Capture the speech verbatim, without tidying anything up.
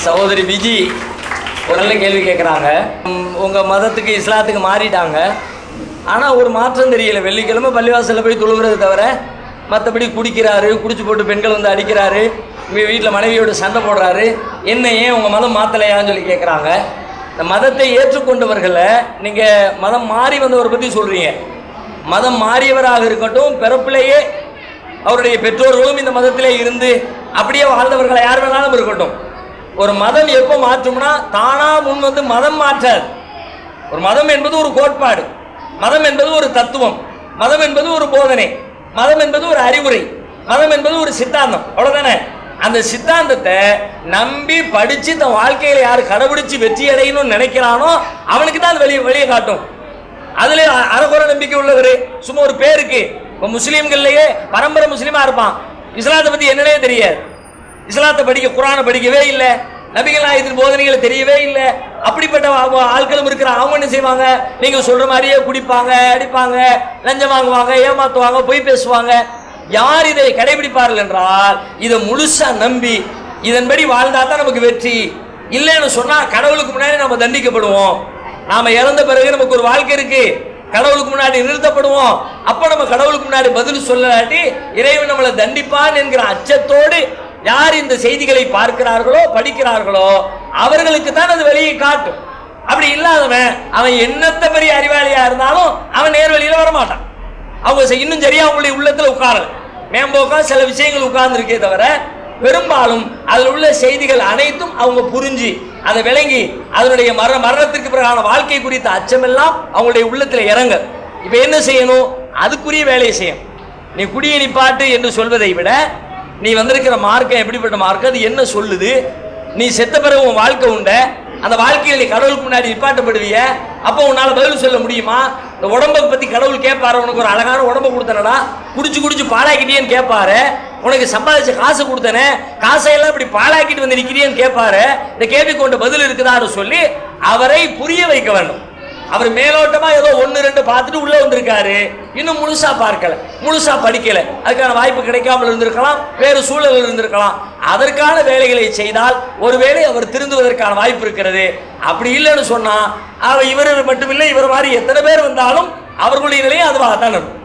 சகோதரி விஜி ஒரு நல்ல கேள்வி கேட்குறாங்க. உங்கள் மதத்துக்கு இஸ்லாத்துக்கு மாறிட்டாங்க, ஆனால் ஒரு மாற்றம் தெரியல. வெள்ளிக்கிழமை பள்ளிவாசலில் போய் தொழுகிறது தவிர மற்றபடி குடிக்கிறாரு, குடிச்சு போட்டு பெண்கள் வந்து அடிக்கிறாரு, வீட்டில் மனைவியோடு சண்டை போடுறாரு. என்ன ஏன் உங்கள் மதம் மாற்றலையான்னு சொல்லி கேட்குறாங்க. இந்த மதத்தை ஏற்றுக்கொண்டவர்களை நீங்கள் மதம் மாறி வந்தவரை பற்றி சொல்கிறீங்க. மதம் மாறியவராக இருக்கட்டும், பிறப்பிலேயே அவருடைய பெற்றோர்களும் இந்த மதத்திலே இருந்து அப்படியே வாழ்ந்தவர்களை யார் வேணாலும் இருக்கட்டும். ஒரு மதம் எப்போ மாற்றும்னா தானா முன் வந்து மதம் மாற்றாது. ஒரு மதம் என்பது ஒரு கோட்பாடு, மதம் என்பது ஒரு தத்துவம், மதம் என்பது ஒரு போதனை, மதம் என்பது ஒரு அறிவுரை, மதம் என்பது ஒரு சித்தாந்தம், அவ்வளவுதானே. அந்த சித்தாந்தத்தை நம்பி படிச்சு தன் வாழ்க்கையில யாரு கடைபிடிச்சு வெற்றி அடையணும்னு நினைக்கிறானோ அவனுக்கு தான் வெளியே வெளியே காட்டும். அதுல அறகுறை நம்பிக்கை உள்ளவர் சும்மா ஒரு பேருக்கு. இப்போ முஸ்லீம்கள்லயே பரம்பரை முஸ்லீமா இருப்பான், இஸ்லாத்தை பத்தி என்னன்னே தெரியாது, இஸ்லாத்தை படிக்க குரானை படிக்கவே இல்லை, நபிகள் நாயகத்தின் போதனைகளை தெரியவே இல்லை. அப்படிப்பட்ட ஆட்களும் இருக்கிற. அவங்க என்ன செய்வாங்க, நீங்க சொல்ற மாதிரியே குடிப்பாங்க, அடிப்பாங்க, லஞ்சம் வாங்குவாங்க, ஏமாத்துவாங்க, பொய் பேசுவாங்க. யார் இதை கடைபிடிப்பார்கள் என்றால் இதை முழுசா நம்பி இதன்படி வாழ்ந்தா தான் நமக்கு வெற்றி. இல்லைன்னு சொன்னா கடவுளுக்கு முன்னாடி நம்ம தண்டிக்கப்படுவோம். நாம இறந்த பிறகு நமக்கு ஒரு வாழ்க்கை இருக்கு, கடவுளுக்கு முன்னாடி நிறுத்தப்படுவோம். அப்ப நம்ம கடவுளுக்கு முன்னாடி பதில் சொல்லலாட்டி இறைவன் நம்மளை தண்டிப்பான் என்கிற அச்சத்தோடு யார் இந்த செய்திகளை பார்க்கிறார்களோ படிக்கிறார்களோ அவர்களுக்கு தான் அது வெளியே காட்டும். அப்படி இல்லாதவன் அவன் என்னத்த பெரிய அறிவாளியா இருந்தாலும் அவன் நேர் வழியில வரமாட்டான். அவங்க இன்னும் சரியா அவங்களுடைய உள்ளத்துல உட்காரல, மேம்போக்கா சில விஷயங்கள் உட்கார்ந்து இருக்கே தவிர பெரும்பாலும் அதில் உள்ள செய்திகள் அனைத்தும் அவங்க புரிஞ்சு அதை விளங்கி அதனுடைய மர மரணத்திற்கு பிறகான வாழ்க்கை குறித்த அச்சமெல்லாம் அவங்களுடைய உள்ளத்தில் இறங்க. இப்ப என்ன செய்யணும், அதுக்குரிய வேலையை செய்யணும். நீ குடியை நிப்பாட்டு என்று சொல்வதை விட நீ வந்திருக்கிற மார்க்கம் எப்படிப்பட்ட மார்க்கம், அது என்ன சொல்லுது, நீ செத்த பிறகு உன் வாழ்க்கை உண்ட, அந்த வாழ்க்கையில் நீ கடவுளுக்கு முன்னாடி நிப்பாட்டப்படுவிய, அப்போ உன்னால பதில் சொல்ல முடியுமா? இந்த உடம்பை பத்தி கடவுள் கேட்பாரு, உனக்கு ஒரு அழகான உடம்பை கொடுத்தனடா, குடிச்சு குடிச்சு பாழாக்கிட்டேன்னு கேட்பாரு. உனக்கு சம்பாதிச்ச காசு கொடுத்தனே, காசையெல்லாம் இப்படி பாழாக்கிட்டு வந்து நிற்கிறேன்னு கேட்பாரு. இந்த கேள்வி கொண்ட பதில் இருக்குதான்னு சொல்லி அவரை புரிய வைக்க வேண்டும். அவர் மேலோட்டமா ஏதோ ஒன்னு ரெண்டு பார்த்துட்டு உள்ள வந்திருக்காரு, இன்னும் முழுசா பார்க்கல, முழுசா படிக்கல, அதுக்கான வாய்ப்பு கிடைக்காமல் இருந்திருக்கலாம், வேறு சூழல் இருந்திருக்கலாம். அதற்கான வேலைகளை செய்தால் ஒருவேளை அவர் திருந்துவதற்கான வாய்ப்பு இருக்கிறது. அப்படி இல்லைன்னு சொன்னா அவர் இவர் மட்டுமில்லை, இவர் மாதிரி எத்தனை பேர் வந்தாலும் அவர்களுடைய நிலையை அதுவாகத்தான் இருக்கும்.